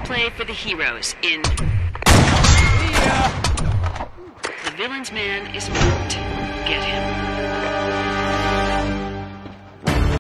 play for the heroes in... See ya! The villain's man is marked. Get him.